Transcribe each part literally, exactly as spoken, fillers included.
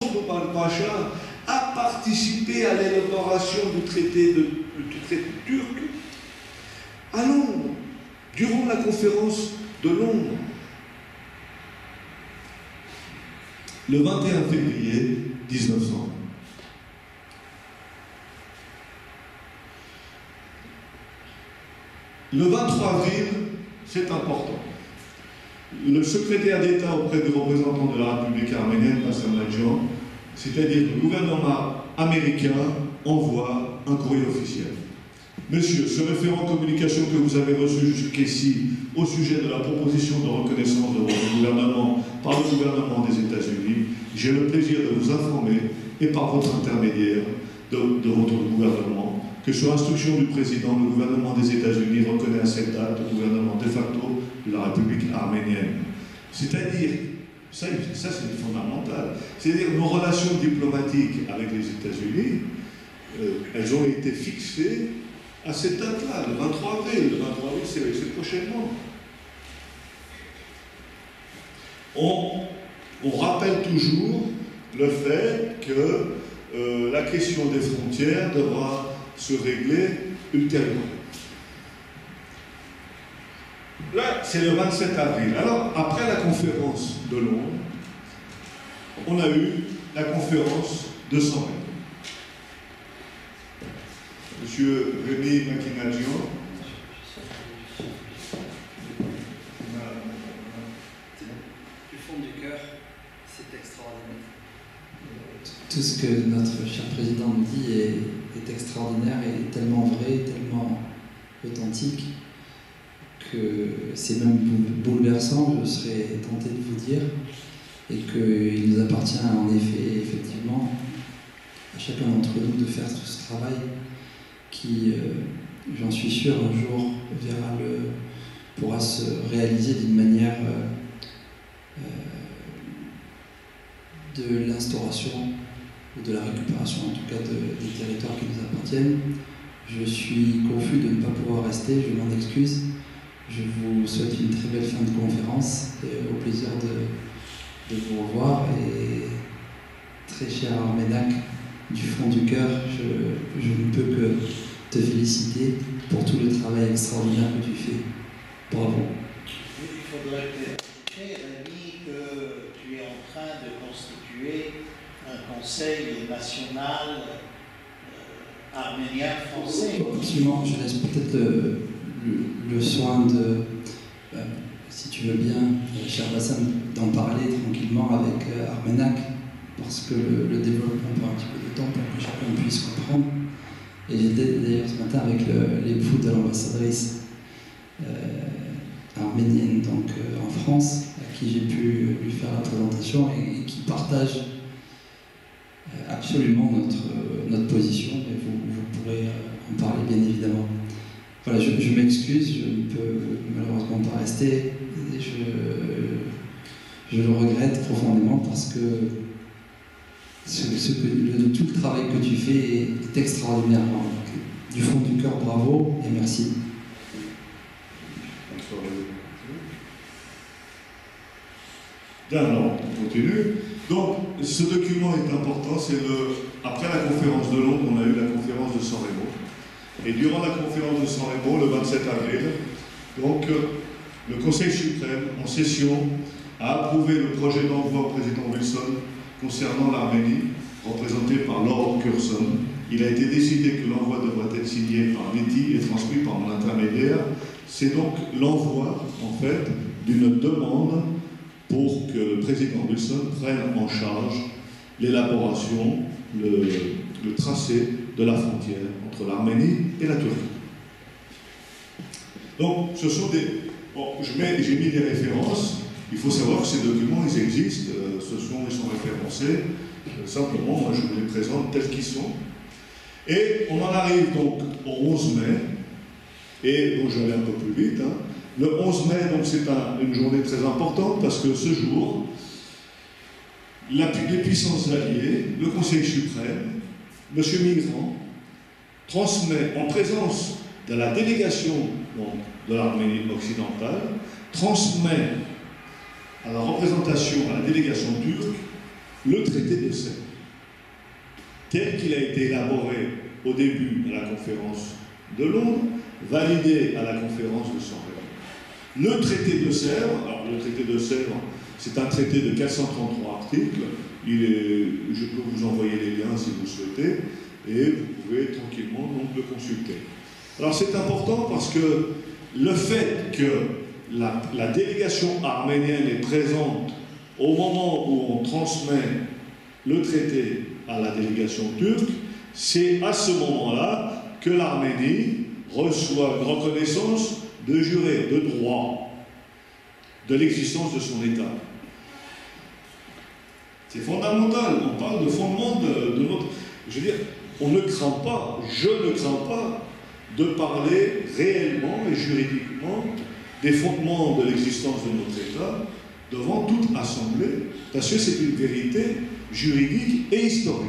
Kemal Pacha a participé à l'élaboration du traité, de, du traité turc à Londres, durant la conférence de Londres. Le vingt et un février mille neuf cents. Le vingt-trois avril, c'est important. Le secrétaire d'État auprès du représentant de la République arménienne, Passamandjan, c'est-à-dire le gouvernement américain, envoie un courrier officiel. Monsieur, ce référent communication que vous avez reçu jusqu'ici au sujet de la proposition de reconnaissance de votre gouvernement par le gouvernement des États-Unis, j'ai le plaisir de vous informer, et par votre intermédiaire, de, de votre gouvernement, que sur instruction du président, le gouvernement des États-Unis reconnaît à cette date le gouvernement de facto de la République arménienne. C'est-à-dire, ça, ça c'est fondamental, c'est-à-dire nos relations diplomatiques avec les États-Unis, euh, elles ont été fixées à cette date-là, le vingt-trois avril. Le vingt-trois avril, c'est prochainement. On, on rappelle toujours le fait que euh, la question des frontières devra se régler ultérieurement. Là, c'est le vingt-sept avril. Alors, après la conférence de Londres, on a eu la conférence de San Remo. Monsieur Rémi Makinadjian. Du fond du cœur, c'est extraordinaire. Tout ce que notre cher président nous dit est, est extraordinaire et tellement vrai, tellement authentique, que c'est même bouleversant, je serais tenté de vous dire, et qu'il nous appartient en effet, effectivement, à chacun d'entre nous de faire tout ce travail qui, euh, j'en suis sûr, un jour verra le, pourra se réaliser d'une manière euh, euh, de l'instauration ou de la récupération, en tout cas de, des territoires qui nous appartiennent. Je suis confus de ne pas pouvoir rester, je m'en excuse. Je vous souhaite une très belle fin de conférence et au plaisir de, de vous revoir. Et très cher Arménac, du fond du cœur, je, je ne peux que te féliciter pour tout le travail extraordinaire que tu fais. Bravo. Il faudrait t'expliquer, Rémi, que tu es en train de constituer un conseil national euh, arménien-français. Absolument, je laisse peut-être le, le, le soin de, euh, si tu veux bien, cher Bassam, d'en parler tranquillement avec euh, Arménac, parce que le, le développement prend un petit peu de temps pour que chacun puisse comprendre. Et j'étais d'ailleurs ce matin avec l'époux de l'ambassadrice euh, arménienne donc, euh, en France, à qui j'ai pu lui faire la présentation et, et qui partage euh, absolument notre, euh, notre position. Et vous, vous pourrez euh, en parler bien évidemment. Voilà, je, je m'excuse, je ne peux malheureusement pas rester. Et je, je le regrette profondément parce que Ce, ce que, le, tout le travail que tu fais est, est extraordinaire. Donc, du fond du cœur, bravo et merci. Bien, alors, on continue. Donc, ce document est important. C'est le. Après la conférence de Londres, on a eu la conférence de San Remo. Et durant la conférence de San Remo, le vingt-sept avril, donc, le Conseil suprême, en session, a approuvé le projet d'envoi au président Wilson concernant l'Arménie, représentée par Lord Curzon. Il a été décidé que l'envoi devrait être signé par Leti et transmis par mon intermédiaire. C'est donc l'envoi, en fait, d'une demande pour que le président Wilson prenne en charge l'élaboration, le, le tracé de la frontière entre l'Arménie et la Turquie. Donc, ce sont des... Bon, j'ai mis des références. Il faut savoir que ces documents, ils existent, euh, ce sont, ils sont référencés. Euh, simplement, moi, je vous les présente tels qu'ils sont. Et on en arrive donc au onze mai. Et bon, je vais aller un peu plus vite. Hein. Le onze mai, donc, c'est un, une journée très importante parce que ce jour, la, les puissances alliées, le Conseil suprême, M. Mitterrand, transmet en présence de la délégation donc, de l'Arménie occidentale, transmet à la représentation, à la délégation turque, le traité de Sèvres, tel qu'il a été élaboré au début à la conférence de Londres, validé à la conférence de San Remo. Le traité de Sèvres, alors le traité de Sèvres, c'est un traité de quatre cent trente-trois articles. Il est, je peux vous envoyer les liens si vous souhaitez, et vous pouvez tranquillement donc le consulter. Alors c'est important parce que le fait que la, la délégation arménienne est présente au moment où on transmet le traité à la délégation turque, c'est à ce moment-là que l'Arménie reçoit une reconnaissance de juré, de droit, de l'existence de son État. C'est fondamental, on parle de fondement de, de notre... Je veux dire, on ne craint pas, je ne crains pas de parler réellement et juridiquement des fondements de l'existence de notre État devant toute assemblée, parce que c'est une vérité juridique et historique.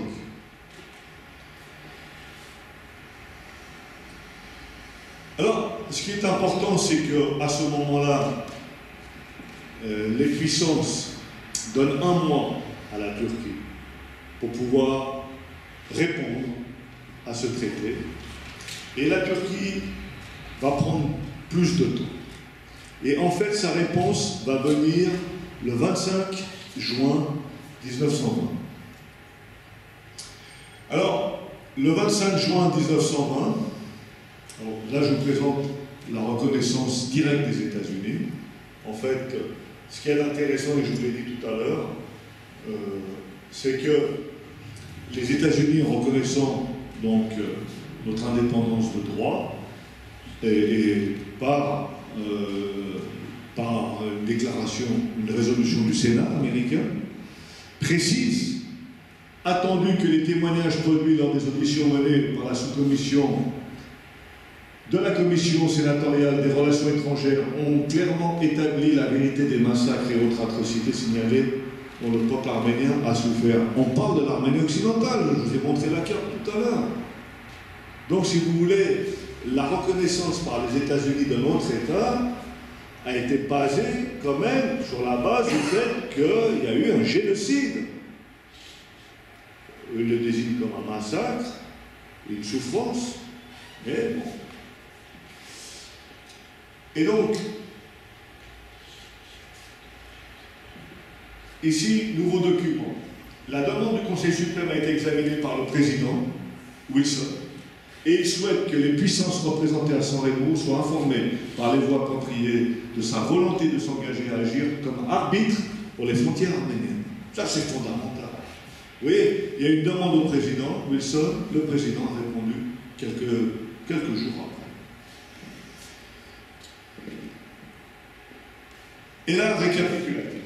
Alors, ce qui est important, c'est qu'à ce moment-là, euh, les puissances donnent un mois à la Turquie pour pouvoir répondre à ce traité. Et la Turquie va prendre plus de temps. Et en fait, sa réponse va venir le vingt-cinq juin mille neuf cent vingt. Alors, le vingt-cinq juin mille neuf cent vingt, alors là je vous présente la reconnaissance directe des États-Unis. En fait, ce qui est intéressant, et je vous l'ai dit tout à l'heure, euh, c'est que les États-Unis, en reconnaissant donc euh, notre indépendance de droit, et, et par, euh, par une déclaration, une résolution du Sénat américain, précise, attendu que les témoignages produits lors des auditions menées par la sous-commission de la Commission sénatoriale des relations étrangères ont clairement établi la vérité des massacres et autres atrocités signalées dont le peuple arménien a souffert. On parle de l'Arménie occidentale, je vous ai montré la carte tout à l'heure. Donc, si vous voulez, la reconnaissance par les États-Unis de notre État a été basée quand même sur la base du fait qu'il y a eu un génocide. Ils le désignent comme un massacre, une souffrance, mais bon. Et donc, ici, nouveau document. La demande du Conseil suprême a été examinée par le président Wilson, et il souhaite que les puissances représentées à San Remo soient informées par les voies appropriées de sa volonté de s'engager à agir comme arbitre pour les frontières arméniennes. Ça, c'est fondamental. Vous voyez, il y a une demande au président Wilson, le président a répondu quelques, quelques jours après. Et là, récapitulatif.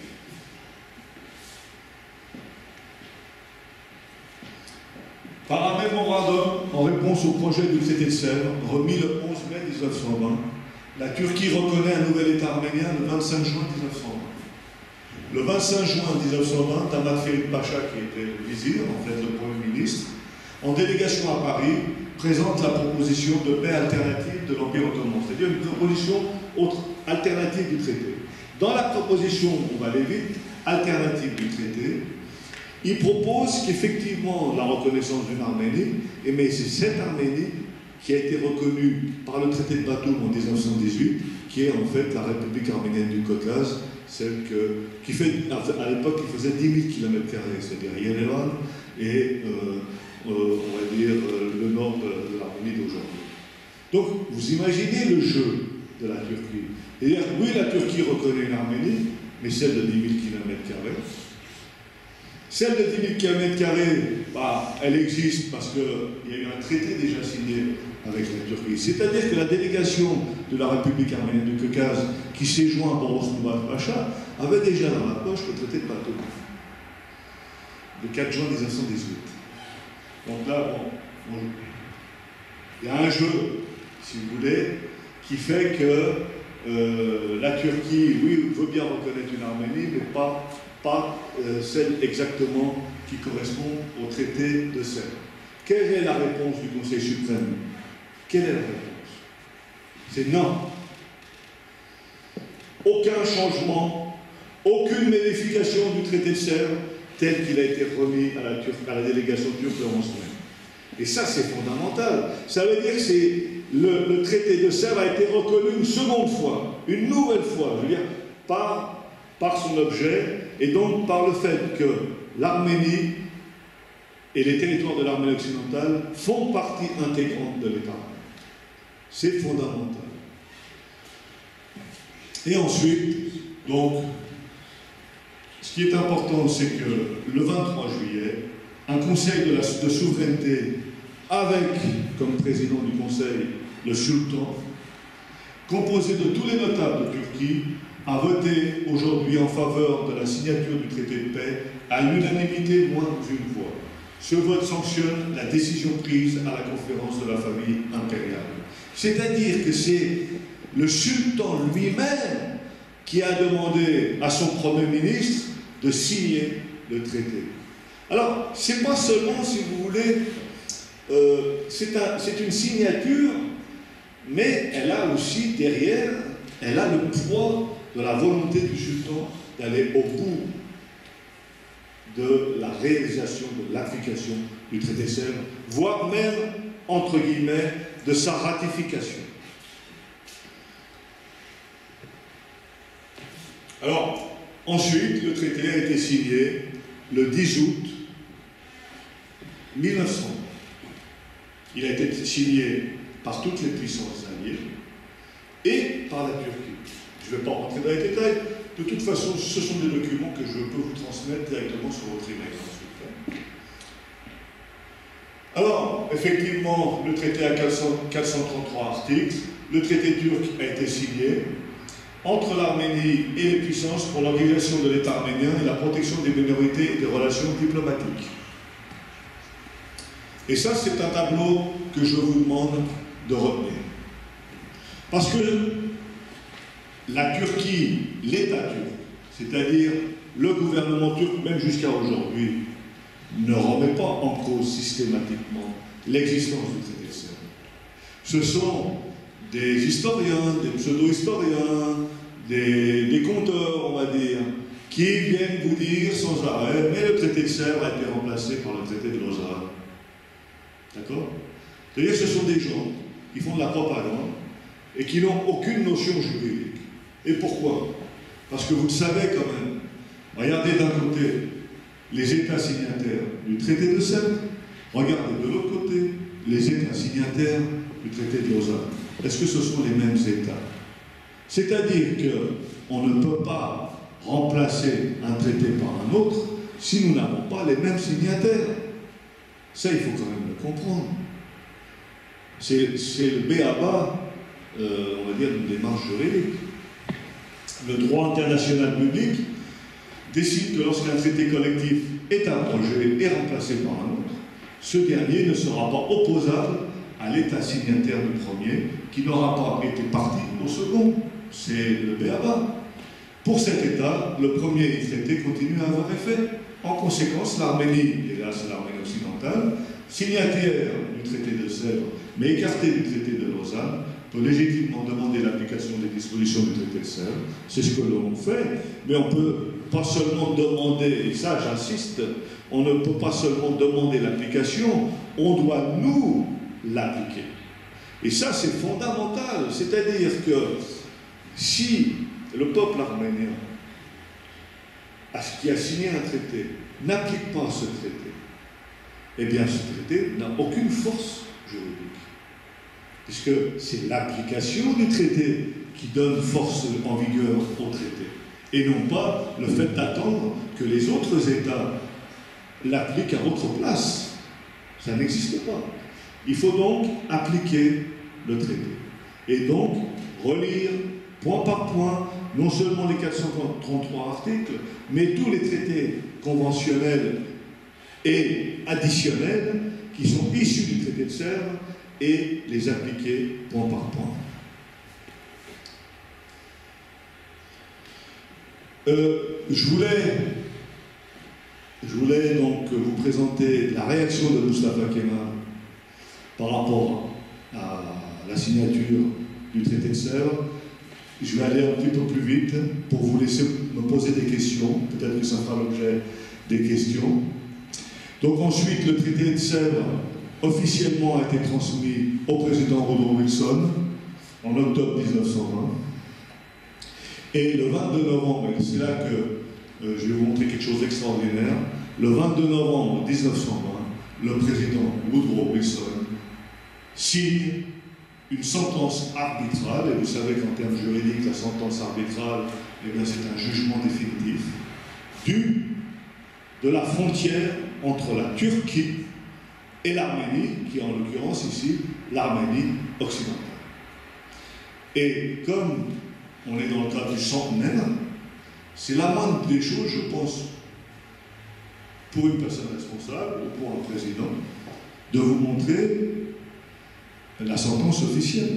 Par un mémorandum en réponse au projet du traité de Sèvres, remis le onze mai mille neuf cent vingt, la Turquie reconnaît un nouvel État arménien le vingt-cinq juin mille neuf cent vingt. Le vingt-cinq juin mille neuf cent vingt, Damat Ferit Pacha, qui était le vizir, en fait le Premier ministre, en délégation à Paris, présente la proposition de paix alternative de l'Empire ottoman, c'est-à-dire une proposition autre, alternative du traité. Dans la proposition, on va aller vite, alternative du traité, il propose qu'effectivement la reconnaissance d'une Arménie, et mais c'est cette Arménie qui a été reconnue par le traité de Batum en mille neuf cent dix-huit, qui est en fait la République arménienne du Caucase, celle que, qui fait, à l'époque, qui faisait dix mille kilomètres carrés, c'est-à-dire Yerevan et, euh, euh, on va dire, euh, le nord de, de l'Arménie d'aujourd'hui. Donc, vous imaginez le jeu de la Turquie. C'est-à-dire, oui, la Turquie reconnaît une Arménie, mais celle de dix mille kilomètres carrés. Celle de dix mille kilomètres carrés, bah, elle existe parce qu'il y a eu un traité déjà signé avec la Turquie. C'est-à-dire que la délégation de la République arménienne du Caucase, qui s'est joint à Boros Noubat Pacha, avait déjà dans la poche le traité de Batum, le quatre juin mille neuf cent dix-huit. Donc là, bon, bon, il y a un jeu, si vous voulez, qui fait que euh, la Turquie, oui, veut bien reconnaître une Arménie, mais pas, pas euh, celle exactement qui correspond au traité de Sèvres. Quelle est la réponse du Conseil suprême? Quelle est la réponse? C'est non. Aucun changement, aucune modification du traité de Sèvres, tel qu'il a été remis à la, Tur- à la délégation turque le onze mai. Et ça, c'est fondamental. Ça veut dire que c'est le, le traité de Sèvres a été reconnu une seconde fois, une nouvelle fois, je veux dire, par, par son objet, et donc par le fait que l'Arménie et les territoires de l'Arménie occidentale font partie intégrante de l'État. C'est fondamental. Et ensuite, donc, ce qui est important, c'est que le vingt-trois juillet, un conseil de, la, de souveraineté avec, comme président du conseil, le sultan, composé de tous les notables de Turquie, a voté aujourd'hui en faveur de la signature du traité de paix à l'unanimité moins d'une voix. Ce vote sanctionne la décision prise à la conférence de la famille impériale. C'est-à-dire que c'est le sultan lui-même qui a demandé à son Premier ministre de signer le traité. Alors, c'est pas seulement, si vous voulez, euh, c'est un, c'est une signature, mais elle a aussi derrière, elle a le poids de la volonté du sultan d'aller au bout de la réalisation, de l'application du traité de Sèvres, voire même, entre guillemets, de sa ratification. Alors, ensuite, le traité a été signé le dix août mille neuf cents. Il a été signé par toutes les puissances alliées et par la Turquie. Je ne vais pas rentrer dans les détails. De toute façon, ce sont des documents que je peux vous transmettre directement sur votre email ensuite. Alors, effectivement, le traité a quatre cent trente-trois articles. Le traité turc a été signé entre l'Arménie et les puissances pour l'organisation de l'État arménien et la protection des minorités et des relations diplomatiques. Et ça, c'est un tableau que je vous demande de retenir. Parce que la Turquie, l'État turc, c'est-à-dire le gouvernement turc, même jusqu'à aujourd'hui, ne remet pas en cause systématiquement l'existence du traité de Sèvres. Ce sont des historiens, des pseudo-historiens, des, des conteurs, on va dire, qui viennent vous dire sans arrêt, mais le traité de Sèvres a été remplacé par le traité de Lausanne. D'accord? C'est-à-dire que ce sont des gens qui font de la propagande et qui n'ont aucune notion juridique. Et pourquoi? Parce que vous le savez quand même. Regardez d'un côté les États signataires du traité de Sèvres, regardez de l'autre côté les États signataires du traité de Lausanne. Est-ce que ce sont les mêmes États? C'est-à-dire qu'on ne peut pas remplacer un traité par un autre si nous n'avons pas les mêmes signataires. Ça, il faut quand même le comprendre. C'est le b a ba, euh, on va dire, d'une démarche juridique. Le droit international public décide que lorsqu'un traité collectif est abrogé et remplacé par un autre, ce dernier ne sera pas opposable à l'État signataire du premier, qui n'aura pas été partie au second. C'est le b a ba. Pour cet État, le premier traité continue à avoir effet. En conséquence, l'Arménie, et là c'est l'Arménie occidentale, signataire du traité de Sèvres, mais écartée du traité de Lausanne, peut légitimement demander l'application des dispositions du traité de Sèvres. C'est ce que l'on fait, mais on ne peut pas seulement demander, et ça j'insiste, on ne peut pas seulement demander l'application, on doit nous l'appliquer. Et ça c'est fondamental, c'est-à-dire que si le peuple arménien qui a signé un traité n'applique pas ce traité, eh bien ce traité n'a aucune force juridique. Puisque c'est l'application du traité qui donne force en vigueur au traité. Et non pas le fait d'attendre que les autres États l'appliquent à votre place. Ça n'existe pas. Il faut donc appliquer le traité. Et donc relire point par point non seulement les quatre cent trente-trois articles, mais tous les traités conventionnels et additionnels qui sont issus du traité de Sèvres et les appliquer point par point. Euh, je voulais, je voulais donc vous présenter la réaction de Mustafa Kemal par rapport à la signature du traité de Sèvres. Je vais aller un petit peu plus vite pour vous laisser me poser des questions. Peut-être que ça fera l'objet des questions. Donc ensuite, le traité de Sèvres officiellement a été transmis au président Woodrow Wilson en octobre mille neuf cent vingt. Et le vingt-deux novembre, et c'est là que euh, je vais vous montrer quelque chose d'extraordinaire, le vingt-deux novembre mille neuf cent vingt, le président Woodrow Wilson signe une sentence arbitrale, et vous savez qu'en termes juridiques, la sentence arbitrale, eh bien, c'est un jugement définitif, du, de la frontière entre la Turquie et l'Arménie, qui est en l'occurrence ici l'Arménie occidentale. Et comme on est dans le cadre du centenaire, c'est la moindre des choses, je pense, pour une personne responsable ou pour un président, de vous montrer la sentence officielle.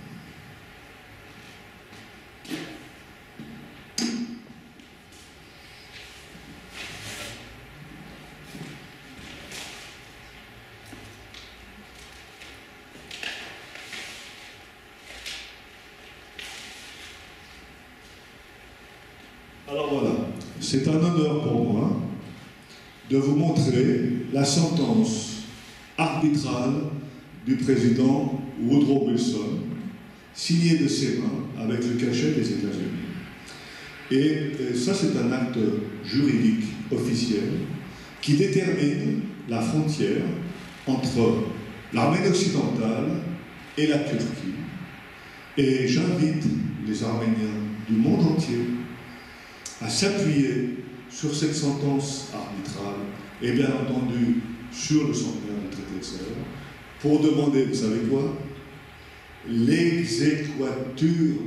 Alors voilà, c'est un honneur pour moi de vous montrer la sentence arbitrale du président Woodrow Wilson, signée de ses mains avec le cachet des États-Unis. Et, et ça, c'est un acte juridique officiel qui détermine la frontière entre l'Arménie occidentale et la Turquie. Et j'invite les Arméniens du monde entier à s'appuyer sur cette sentence arbitrale et bien entendu sur le centenaire du traité de Sèvres pour demander, vous savez quoi? L'exéquatur,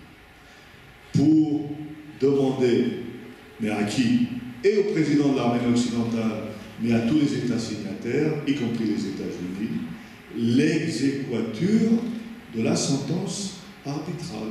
pour demander, mais à qui? Et au président de l'Arménie occidentale, mais à tous les États signataires, y compris les États-Unis, l'exéquatur de la sentence arbitrale.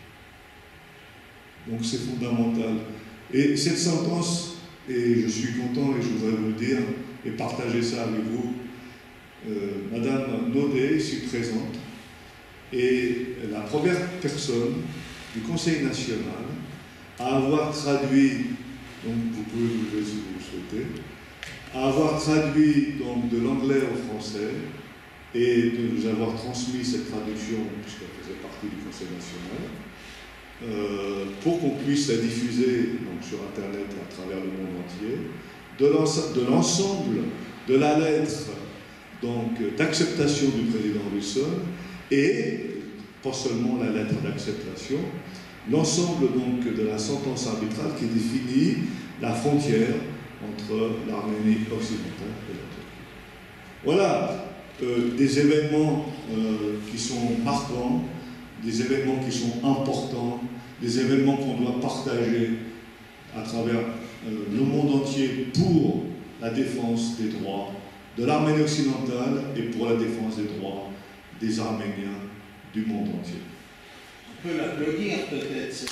Donc c'est fondamental. Et cette sentence, et je suis content et je voudrais vous le dire, et partager ça avec vous, euh, Madame Naudet, ici présente, est la première personne du Conseil national à avoir traduit, donc vous pouvez vous lever si vous le souhaitez, à avoir traduit donc de l'anglais au français et de nous avoir transmis cette traduction, puisqu'elle faisait partie du Conseil national, Euh, pour qu'on puisse la diffuser donc, sur Internet et à travers le monde entier, de l'ensemble de la lettre d'acceptation du président Wilson et, pas seulement la lettre d'acceptation, l'ensemble donc de la sentence arbitrale qui définit la frontière entre l'Arménie occidentale et la Turquie. Voilà euh, des événements euh, qui sont marquants, des événements qui sont importants, des événements qu'on doit partager à travers euh, le monde entier pour la défense des droits de l'Arménie occidentale et pour la défense des droits des Arméniens du monde entier. On peut l'applaudir peut-être.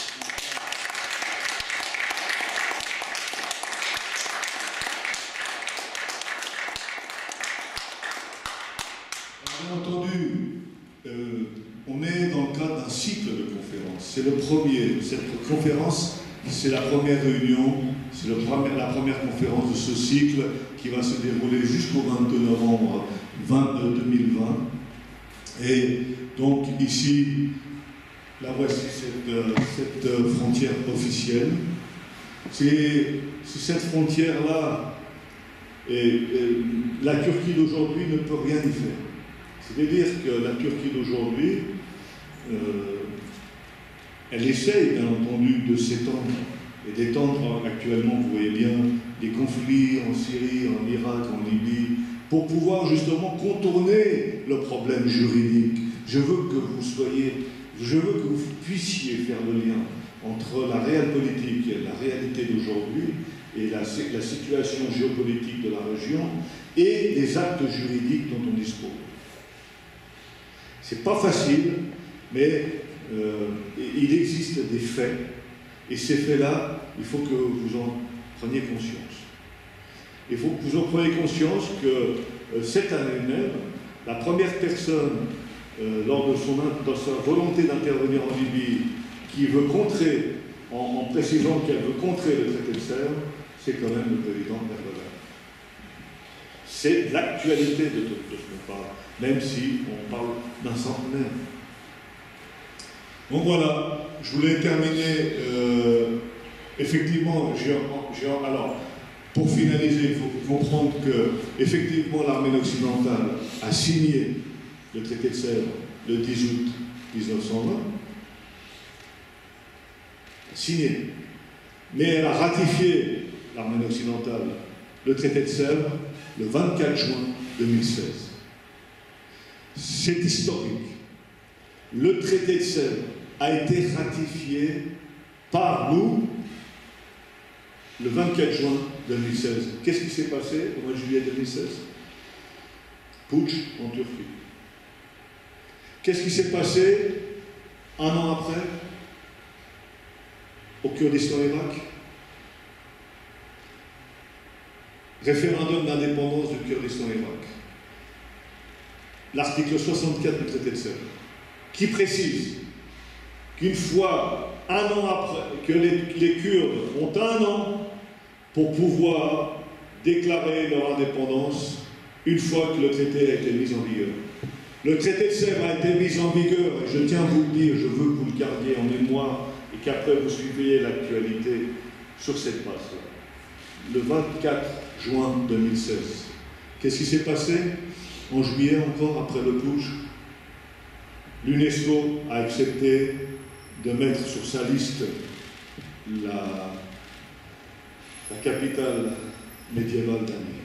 Bien entendu, euh, on est dans le cadre d'un cycle de conférences. C'est le premier. Cette conférence, c'est la première réunion, c'est la première conférence de ce cycle qui va se dérouler jusqu'au vingt-deux novembre deux mille vingt. Et donc ici, là voici cette, cette frontière officielle. C'est cette frontière-là, et, et la Turquie d'aujourd'hui ne peut rien y faire. C'est-à-dire que la Turquie d'aujourd'hui, euh, elle essaye bien entendu de s'étendre et d'étendre actuellement, vous voyez bien, des conflits en Syrie, en Irak, en Libye, pour pouvoir justement contourner le problème juridique. Je veux que vous soyez, je veux que vous puissiez faire le lien entre la réelle politique et la réalité d'aujourd'hui et la, la situation géopolitique de la région et les actes juridiques dont on dispose. C'est pas facile, mais euh, il existe des faits, et ces faits-là, il faut que vous en preniez conscience. Il faut que vous en preniez conscience que euh, cette année même, la première personne, euh, lors de son, dans sa volonté d'intervenir en Libye, qui veut contrer, en, en précisant qu'elle veut contrer le traité de Sèvres, c'est quand même le président Erdogan. C'est l'actualité de tout ce qu'on parle, même si on parle d'un centenaire. Donc voilà, je voulais terminer. Euh, effectivement, j'ai, j'ai, alors, pour finaliser, il faut comprendre que, effectivement, l'Arménie occidentale a signé le traité de Sèvres le dix août mille neuf cent vingt. Signé. Mais elle a ratifié, l'Arménie occidentale, le traité de Sèvres le vingt-quatre juin deux mille seize. C'est historique. Le traité de Sèvres a été ratifié par nous le vingt-quatre juin deux mille seize. Qu'est-ce qui s'est passé au mois de juillet deux mille seize? Putsch en Turquie. Qu'est-ce qui s'est passé un an après au Kurdistan Irak? Référendum d'indépendance du Kurdistan Irak. L'article soixante-quatre du traité de Sèvres, qui précise qu'une fois, un an après, que les, les Kurdes ont un an pour pouvoir déclarer leur indépendance une fois que le traité a été mis en vigueur. Le traité de Sèvres a été mis en vigueur, et je tiens à vous le dire, je veux que vous le gardiez en mémoire et qu'après vous suiviez l'actualité sur cette base-là. Le vingt-quatre juin deux mille seize. Qu'est-ce qui s'est passé en juillet encore, après le putsch? L'UNESCO a accepté de mettre sur sa liste la, la capitale médiévale d'Arménie.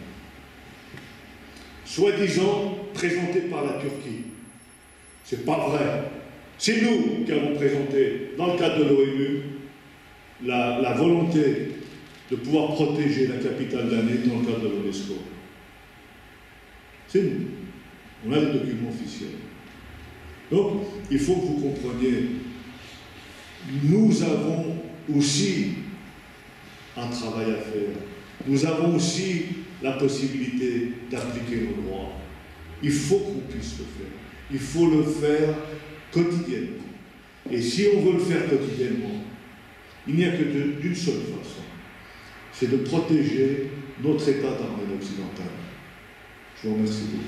Soi-disant présentée par la Turquie. C'est pas vrai. C'est nous qui avons présenté, dans le cadre de l'ONU, la, la volonté de pouvoir protéger la capitale d'Arménie dans le cadre de l'UNESCO. C'est nous. On a les documents officiels. Donc, il faut que vous compreniez, nous avons aussi un travail à faire. Nous avons aussi la possibilité d'appliquer nos droits. Il faut qu'on puisse le faire. Il faut le faire quotidiennement. Et si on veut le faire quotidiennement, il n'y a que d'une seule façon. C'est de protéger notre État d'Arménie occidentale. Je vous remercie beaucoup.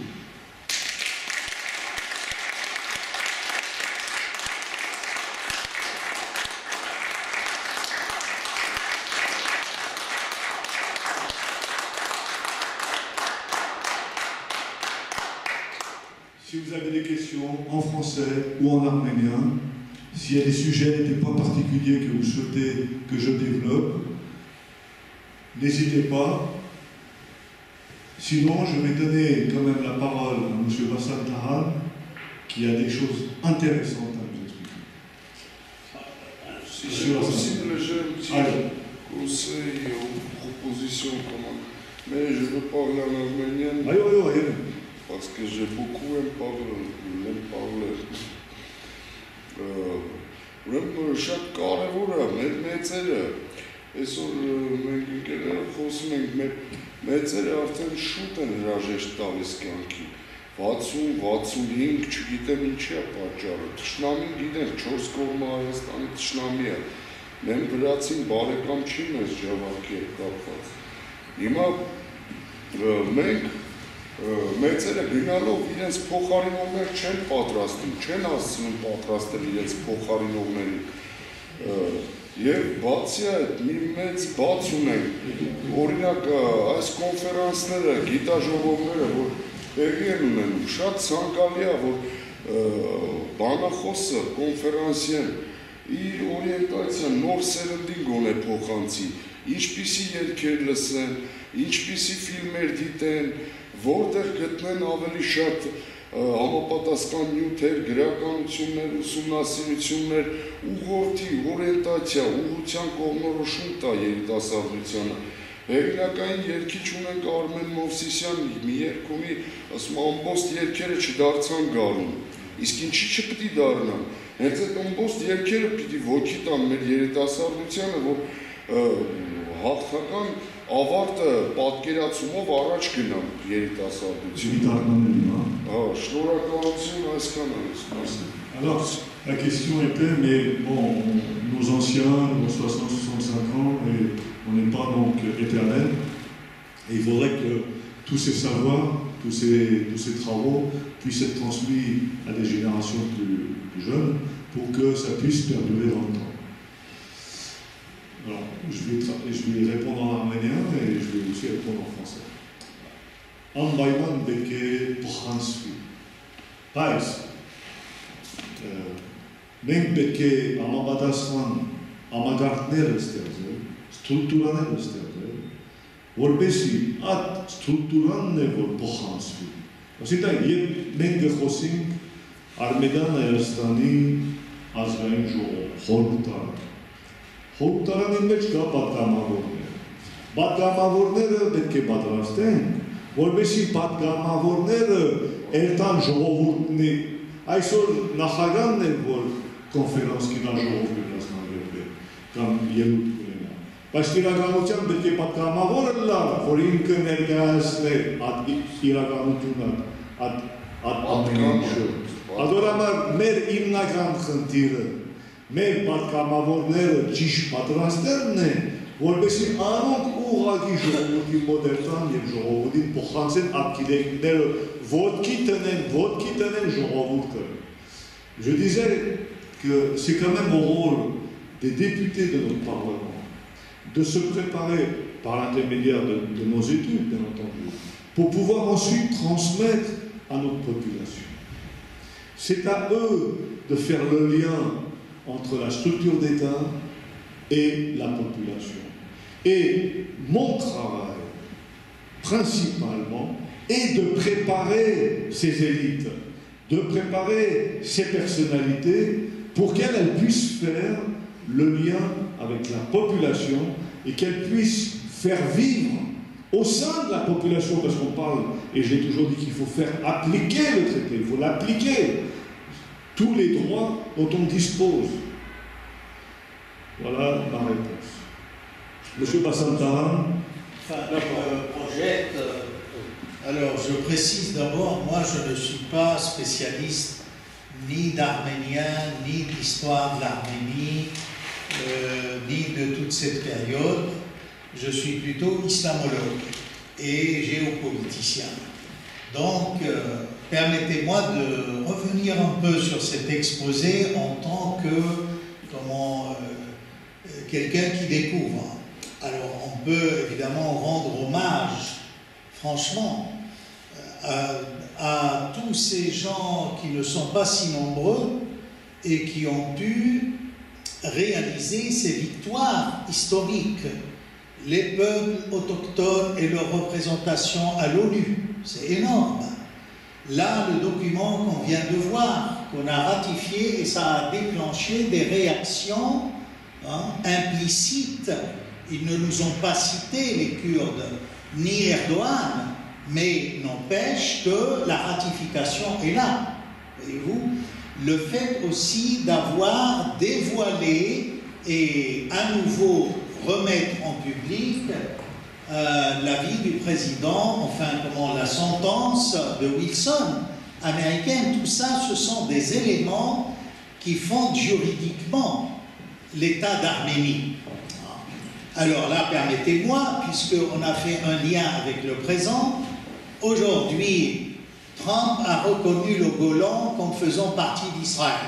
Si vous avez des questions en français ou en arménien, s'il y a des sujets, des points particuliers que vous souhaitez que je développe, n'hésitez pas. Sinon, je vais donner quand même la parole à M. Bassam Tahal, qui a des choses intéressantes à nous expliquer. Si c'est possible, j'ai un petit Allez. conseil ou proposition comment. Mais je veux parler en arménien. Allez, allez, allez. Parce que j'ai beaucoup aimé parler. Aimé parler. Ուրեմն շատ կարևոր է մեր մեծերը այսօր մենք ընկերները խոսում ենք մեր մեծերը արդեն շուտ են հրաժեշտ տալիս կյանքի վաթսուն վաթսունհինգ չգիտեմ ինչի է պատճառը թշնամին գիտենք չորս կողմը Հայաստանի թշնամի է մեն վրացին բարեկամ չի մեզ ջավակի կապված հիմա մենք մեծերը գնալով իրենց փոխարինողներ չեն պատրաստում, չեն հասցնում պատրաստել իրենց փոխարինողներին եւ բացի այդ մի մեծ բաց ունենք օրինակ այս կոնֆերանսները, գիտաժողովները, որ տեղի են ունենում, շատ ցանկալի է, որ բանախոսը, կոնֆերանսիեն իր օրիենտացիան նոր սերնդին գոնե փոխանցի, ինչպիսի երգեր լսեն, ինչպիսի ֆիլմեր դիտեն, որտեղ գտնեն ավելի շատ համապատասխան նյութեր, գրականություններ, ուսումնասիրություններ, ուղղորդի, օրիենտացիա, ուղղության կողմնորոշում տա երիտասարդությանը։ Հեղինակային երգիչ ունենք Արմեն Մովսիսյանի, մի երգ ունի, ասում ամբողջ երգերը չդարձան գարուն։ Իսկ ինչի չպիտի դառնան։ Հենց այդ ամբողջ երգերը պիտի ոգի տան մեր երիտասարդությանը, որ հաղթական ավարտը պատկերացումով առաջ գնան երիտասարդություն։ Շնորհակալություն այսքան է։ Alors, la question était, mais bon, nos anciens, nos soixante soixante-cinq ans, et on n'est pas pas donc éternel. Et il faudrait que tous ces savoirs, tous ces, tous ces travaux puissent être transmis à des générations plus, plus jeunes pour que ça puisse perdurer dans le temps. Alors, je vais, je vais répondre en arménien et je vais aussi répondre en français. Անպայման պետք է փոխանցվի, բայց մենք պետք է համապատասխան համագարտները ստեղծել, ստրուկտուրաները ստեղծել, որպեսզի այդ ստրուկտուրանն է, որ փոխանցվի։ Այսինքն, երբ մենք կխոսենք Արմենիան Հայաստանի ազգային ժողով, խորհրդարան, խորհրդարանի մեջ կա պատգամավորներ, պատգամավորները պետք է պատրաստենք, որպեսզի պատգամավորները երթան ժողովուրդնի, այսօր նախագահն է, որ կոնֆերանս կինա ժողով կնասնագրվի, կամ ելույթ կունենա, բայց իրականության պետք է պատգամավորը լավ, որ ինքը ներկայացնի այդ իրականությունը, այդ ամենը։ Adorama մեր հիմնական խնդիրը, մեր պատգամավորները ճիշտ պատրաստելն է, որպեսզի անոնք ուղղակի ժողովրդի մոտ երթան եւ ժողովրդին փոխանցեն ակտիվները, ոտքի տնեն, ոտքի տնեն ժողովուրդը։ Je disais que c'est quand même au rôle des députés de notre Parlement de se préparer par l'intermédiaire de, de nos études, bien entendu, pour pouvoir ensuite transmettre à notre population. C'est à eux de faire le lien entre la structure d'État et la population. Et mon travail, principalement, est de préparer ces élites, de préparer ces personnalités pour qu'elles puissent faire le lien avec la population et qu'elles puissent faire vivre au sein de la population, parce qu'on parle, et j'ai toujours dit qu'il faut faire appliquer le traité, il faut l'appliquer, tous les droits dont on dispose. Voilà ma réponse. Monsieur Bassantaran. Enfin, le projet, euh, alors je précise d'abord, moi je ne suis pas spécialiste ni d'arménien, ni d'histoire de l'Arménie, euh, ni de toute cette période. Je suis plutôt islamologue et géopoliticien. Donc, euh, permettez-moi de revenir un peu sur cet exposé en tant que comment, euh, quelqu'un qui découvre. Alors, on peut évidemment rendre hommage, franchement, à, à tous ces gens qui ne sont pas si nombreux et qui ont pu réaliser ces victoires historiques. Les peuples autochtones et leur représentation à l'ONU, c'est énorme. Là, le document qu'on vient de voir, qu'on a ratifié, et ça a déclenché des réactions hein, implicites. Ils ne nous ont pas cité, les Kurdes, ni Erdogan, mais n'empêche que la ratification est là. Voyez-vous, le fait aussi d'avoir dévoilé et à nouveau remettre en public euh, l'avis du président, enfin comment la sentence de Wilson américaine, tout ça ce sont des éléments qui fondent juridiquement l'État d'Arménie. Alors là, permettez-moi, puisqu'on a fait un lien avec le présent, aujourd'hui, Trump a reconnu le Golan comme faisant partie d'Israël.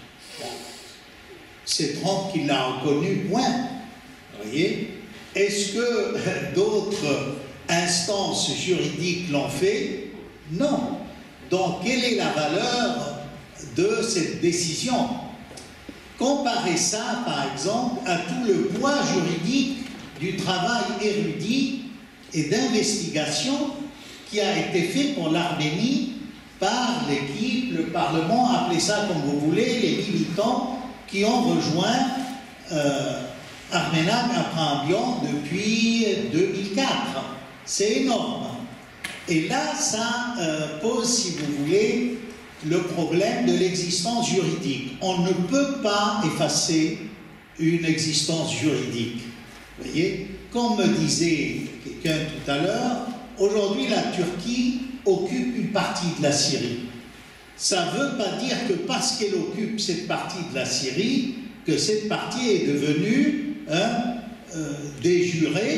C'est Trump qui l'a reconnu, point. Vous voyez? Est-ce que d'autres instances juridiques l'ont fait? Non. Donc, quelle est la valeur de cette décision? Comparez ça, par exemple, à tout le poids juridique du travail érudit et d'investigation qui a été fait pour l'Arménie par l'équipe, le Parlement, appelez ça comme vous voulez, les militants qui ont rejoint euh, Armenak Aprambian depuis deux mille quatre. C'est énorme. Et là, ça euh, pose, si vous voulez, le problème de l'existence juridique. On ne peut pas effacer une existence juridique. Vous voyez, comme me disait quelqu'un tout à l'heure, aujourd'hui la Turquie occupe une partie de la Syrie. Ça ne veut pas dire que parce qu'elle occupe cette partie de la Syrie, que cette partie est devenue hein, euh, déjurée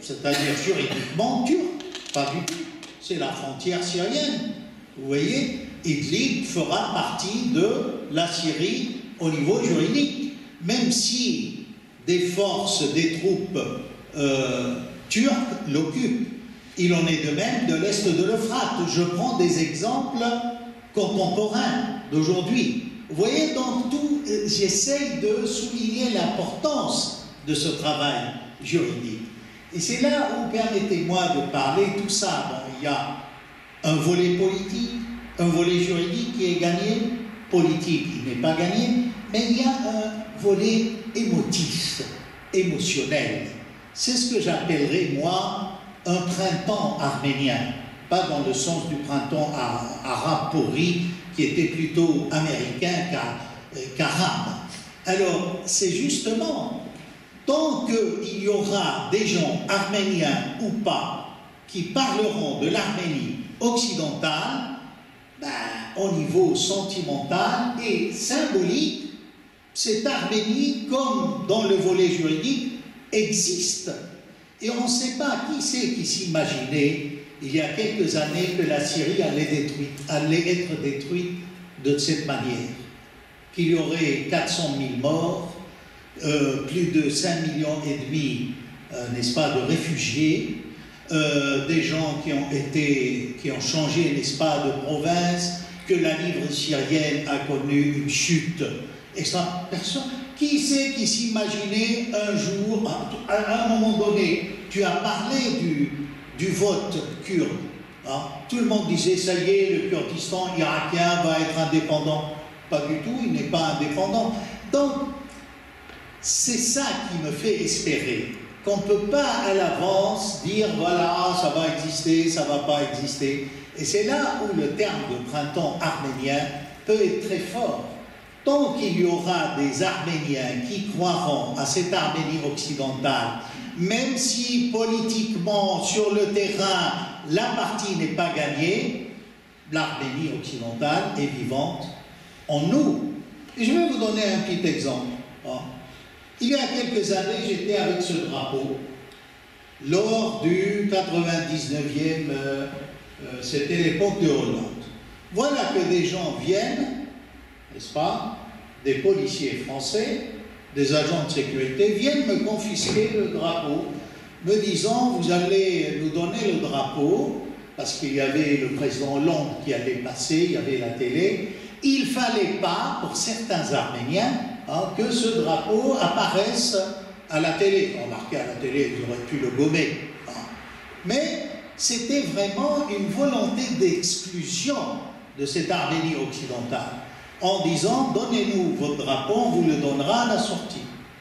c'est-à-dire juridiquement turc, pas du tout. C'est la frontière syrienne. Vous voyez, Idlib fera partie de la Syrie au niveau juridique, même si des forces, des troupes euh, turques l'occupent. Il en est de même de l'est de l'Euphrate. Je prends des exemples contemporains d'aujourd'hui. Vous voyez, donc tout, j'essaye de souligner l'importance de ce travail juridique. Et c'est là où, permettez-moi de parler tout ça. Bon, il y a un volet politique, un volet juridique qui est gagné, politique il n'est pas gagné, mais il y a un volet émotif, émotionnel. C'est ce que j'appellerais, moi, un printemps arménien, pas dans le sens du printemps arabe pourri, qui était plutôt américain qu'arabe. Alors, c'est justement, tant qu'il y aura des gens, arméniens ou pas, qui parleront de l'Arménie occidentale, ben, au niveau sentimental et symbolique, cette Arménie, comme dans le volet juridique, existe. Et on ne sait pas qui c'est qui s'imaginait, il y a quelques années, que la Syrie allait, détruite, allait être détruite de cette manière. Qu'il y aurait quatre cent mille morts, euh, plus de cinq millions et demi, euh, n'est-ce pas, de réfugiés, euh, des gens qui ont été, qui ont changé, n'est-ce pas, de province, que la livre syrienne a connu une chute extra. Personne. Qui c'est qui s'imaginait un jour, à, à un moment donné, tu as parlé du, du vote kurde. Hein? Tout le monde disait, ça y est, le Kurdistan irakien va être indépendant. Pas du tout, il n'est pas indépendant. Donc, c'est ça qui me fait espérer qu'on ne peut pas à l'avance dire, voilà, ça va exister, ça ne va pas exister. Et c'est là où le terme de printemps arménien peut être très fort. Tant qu'il y aura des Arméniens qui croiront à cette Arménie occidentale, même si politiquement, sur le terrain, la partie n'est pas gagnée, l'Arménie occidentale est vivante en nous. Et je vais vous donner un petit exemple. Il y a quelques années, j'étais avec ce drapeau, lors du quatre-vingt-dix-neuvième, euh, euh, c'était l'époque de Hollande. Voilà que des gens viennent, n'est-ce pas, des policiers français, des agents de sécurité, viennent me confisquer le drapeau, me disant, vous allez nous donner le drapeau, parce qu'il y avait le président Hollande qui allait passer, il y avait la télé, il ne fallait pas, pour certains Arméniens, hein, que ce drapeau apparaisse à la télé. Remarquez, à la télé, ils auraient pu le gommer. Hein. Mais c'était vraiment une volonté d'exclusion de cette Arménie occidentale, en disant, donnez-nous votre drapeau, on vous le donnera à la sortie.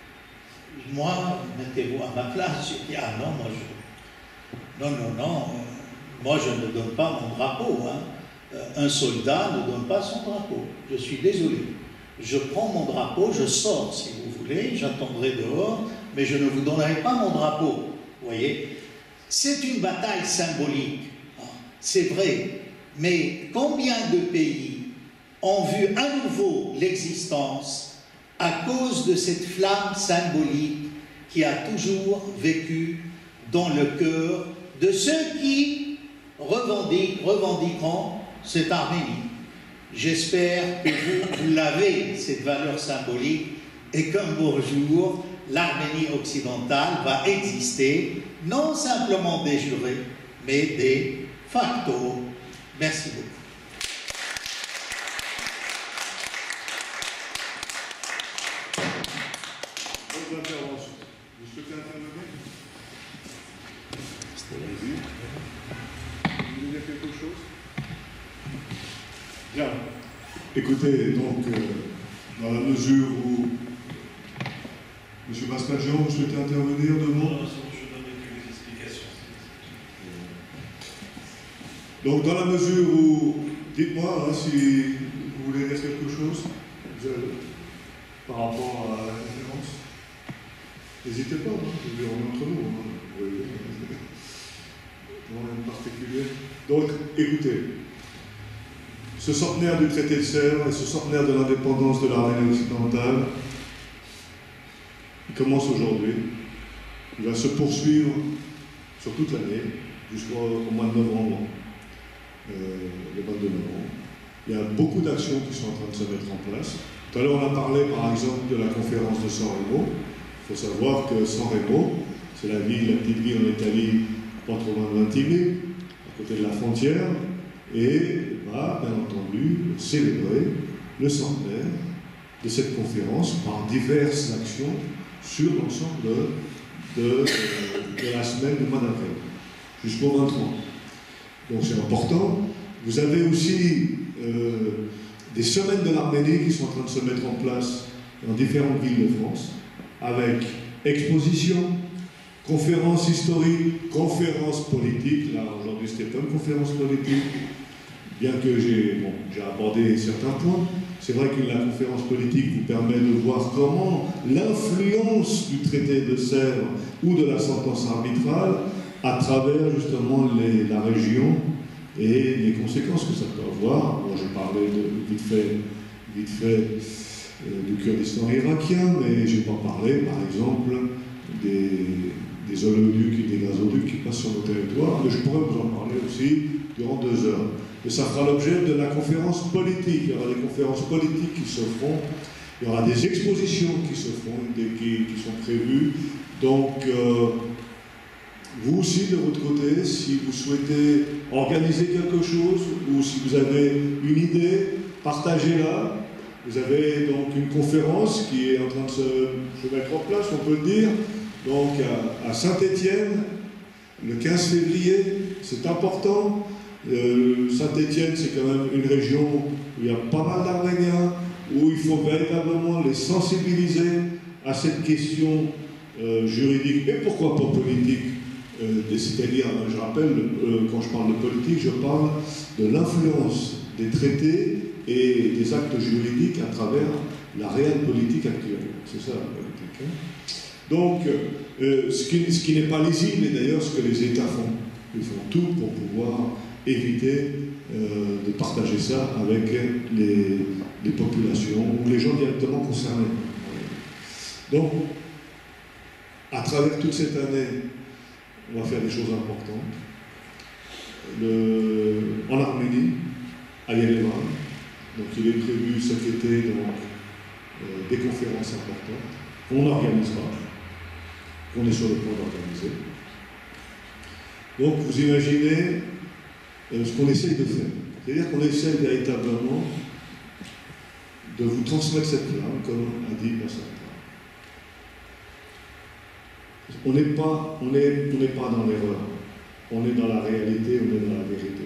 Moi, mettez-vous à ma place, je dis, ah non, moi je... Non, non, non, moi je ne donne pas mon drapeau. Hein. Un soldat ne donne pas son drapeau. Je suis désolé. Je prends mon drapeau, je sors si vous voulez, j'attendrai dehors, mais je ne vous donnerai pas mon drapeau. Vous voyez? C'est une bataille symbolique, c'est vrai, mais combien de pays ont vu à nouveau l'existence à cause de cette flamme symbolique qui a toujours vécu dans le cœur de ceux qui revendiquent, revendiqueront cette Arménie. J'espère que vous, vous l'avez, cette valeur symbolique, et qu'un beau jour, l'Arménie occidentale va exister, non simplement des jurés, mais des facto. Merci beaucoup. D'autres interventions? Vous souhaitez intervenir? Vous voulez dire quelque chose? Bien. Écoutez, donc, euh, dans la mesure où M. Mascagnon, vous souhaitez intervenir de mots? Non, je donnais quelques explications. Donc, dans la mesure où, dites-moi hein, si vous voulez dire quelque chose vous avez, par rapport à la conférence. N'hésitez pas, hein, je veux dire, on est entre nous. Hein, oui. Rien de particulier. Donc, écoutez. Ce centenaire du traité de Sèvres et ce centenaire de l'indépendance de l'Arménie occidentale, il commence aujourd'hui. Il va se poursuivre sur toute l'année, jusqu'au mois de novembre, euh, le vingt-deux novembre. Il y a beaucoup d'actions qui sont en train de se mettre en place. Tout à l'heure, on a parlé par exemple de la conférence de San Remo. Il faut savoir que San Remo, c'est la ville, la petite ville en Italie, pas trop loin de Ventimille, à côté de la frontière, et va, bien entendu, célébrer le centenaire de cette conférence par diverses actions sur l'ensemble de, de, de la semaine du mois d'avril, jusqu'au vingt-trois. Donc c'est important. Vous avez aussi euh, des semaines de l'Arménie qui sont en train de se mettre en place dans différentes villes de France, avec expositions, conférences historiques, conférences politiques. Là, aujourd'hui, c'était pas une conférence politique, bien que j'ai bon, j'ai abordé certains points. C'est vrai que la conférence politique vous permet de voir comment l'influence du traité de Sèvres ou de la sentence arbitrale à travers justement les, la région et les conséquences que ça peut avoir. Bon, j'ai parlé de, vite fait, vite fait euh, du Kurdistan irakien, mais je n'ai pas parlé, par exemple, des, des oléoducs et des gazoducs qui passent sur nos territoires, mais je pourrais vous en parler aussi durant deux heures. Et ça fera l'objet de la conférence politique. Il y aura des conférences politiques qui se feront, il y aura des expositions qui se feront, des, qui, qui sont prévues. Donc, euh, vous aussi, de votre côté, si vous souhaitez organiser quelque chose, ou si vous avez une idée, partagez-la. Vous avez donc une conférence qui est en train de se, se mettre en place, on peut le dire, donc à, à Saint-Étienne, le quinze février, c'est important. Euh, Saint-Étienne, c'est quand même une région où il y a pas mal d'Arméniens, où il faut véritablement les sensibiliser à cette question euh, juridique, et pourquoi pas politique. Euh, C'est-à-dire, je rappelle, euh, quand je parle de politique, je parle de l'influence des traités et des actes juridiques à travers la réelle politique actuelle. C'est ça la politique. Hein. Donc, euh, ce qui, ce qui n'est pas lisible, et d'ailleurs ce que les États font. Ils font tout pour pouvoir éviter euh, de partager ça avec les, les populations ou les gens directement concernés. Donc, à travers toute cette année, on va faire des choses importantes. Le, en Arménie, à Yerevan, donc il est prévu cet été donc, euh, des conférences importantes qu'on n'organisera, qu'on est sur le point d'organiser. Donc vous imaginez euh, ce qu'on essaye de faire. C'est-à-dire qu'on essaye véritablement de vous transmettre cette flamme, comme a dit Passata. On n'est pas, on est, on n'est pas dans l'erreur, on est dans la réalité, on est dans la vérité.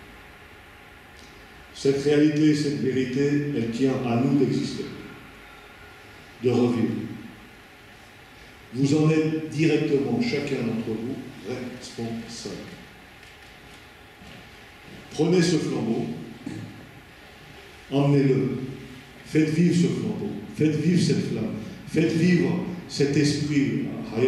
Cette réalité, cette vérité, elle tient à nous d'exister, de revivre. Vous en êtes directement, chacun d'entre vous, responsable. Prenez ce flambeau, emmenez-le, faites vivre ce flambeau, faites vivre cette flamme, faites vivre cet esprit.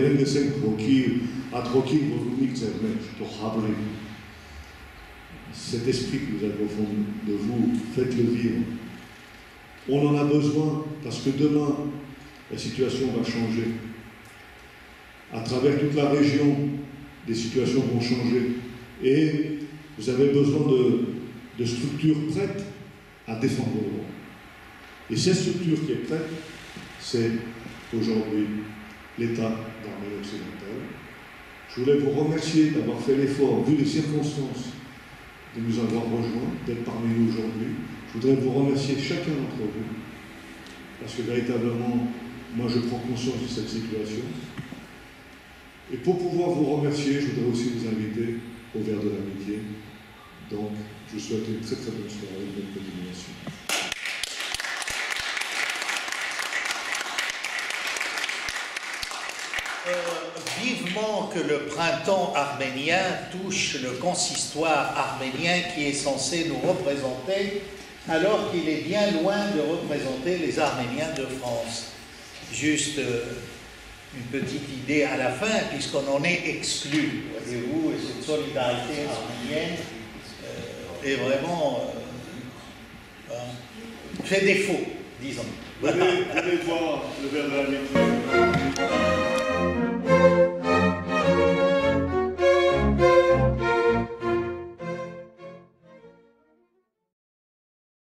Cet esprit que vous avez au fond de vous, faites-le vivre. On en a besoin parce que demain, la situation va changer. À travers toute la région, des situations vont changer. Et vous avez besoin de, de structures prêtes à défendre le droit. Et cette structure qui est prête, c'est aujourd'hui l'État d'Arménie occidentale. Je voulais vous remercier d'avoir fait l'effort, vu les circonstances, de nous avoir rejoints, d'être parmi nous aujourd'hui. Je voudrais vous remercier chacun d'entre vous, parce que véritablement, moi je prends conscience de cette situation. Et pour pouvoir vous remercier, je voudrais aussi vous inviter au verre de l'amitié. Donc, je vous souhaite une très très bonne soirée, une bonne continuation. Euh, vivement que le printemps arménien touche le consistoire arménien qui est censé nous représenter, alors qu'il est bien loin de représenter les Arméniens de France. Juste euh, une petite idée à la fin, puisqu'on en est exclu, voyez-vous, et cette solidarité arménienne euh, est vraiment euh, euh, fait défaut, disons. Venez, venez voir le verre de l'amitié.